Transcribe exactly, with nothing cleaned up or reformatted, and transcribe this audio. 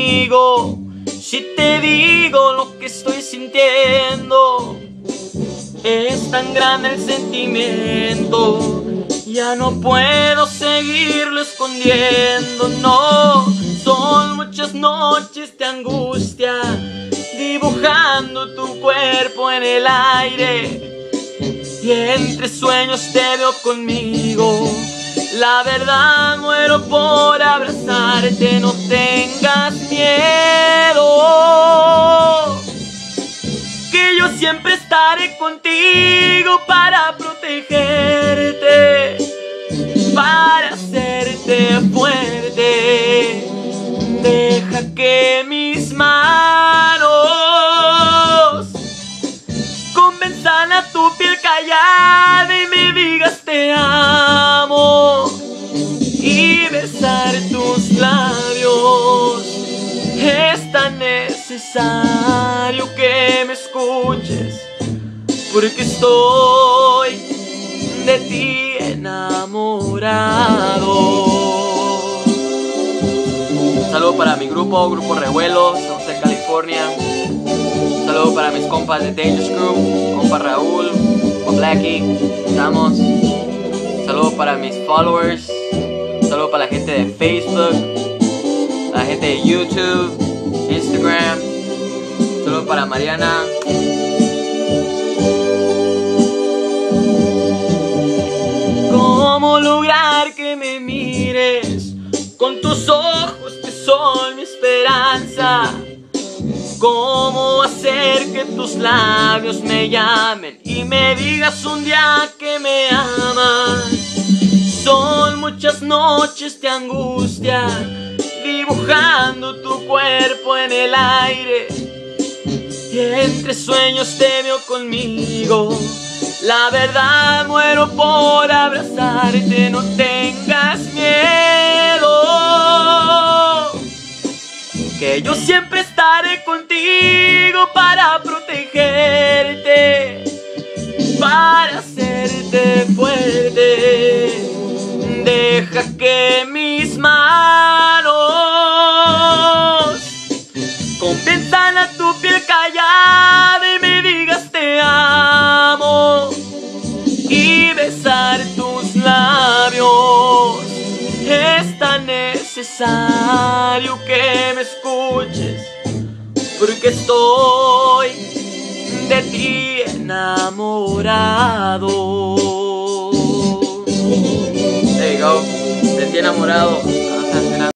conmigo. Si te digo lo que estoy sintiendo, es tan grande el sentimiento, ya no puedo seguirlo escondiendo. No, son muchas noches de angustia, dibujando tu cuerpo en el aire, y entre sueños te veo conmigo. La verdad muero por abrazarte, no tengas miedo, que yo siempre estaré contigo para protegerte, para hacerte fuerte. Deja que mis manos convenzan a tu piel callada y me digas te amo, y besar tus labios. Es tan necesario que me escuches, porque estoy de ti enamorado. Un saludo para mi grupo, Grupo Revuelo, San José, California. Un saludo para mis compas de Dangerous Crew, compa Raúl, compa Blackie, estamos. Un saludo para mis followers. Un saludo para la gente de Facebook, la gente de YouTube, Instagram. Un saludo para Mariana. ¿Cómo lograr que me mires con tus ojos que son mi esperanza? ¿Cómo hacer que tus labios me llamen y me digas un día que me amas? Son muchas noches de angustia, dibujando tu cuerpo en el aire, y entre sueños te veo conmigo. La verdad muero por abrazarte, no tengas miedo, que yo siempre estaré contigo para protegerte, para hacerte fuerte. Deja que mis manos convenzan a tu piel callada y me digas te amo, y besar tus labios. Es tan necesario que me escuches, porque estoy de ti enamorado. There you go, de ti enamorado.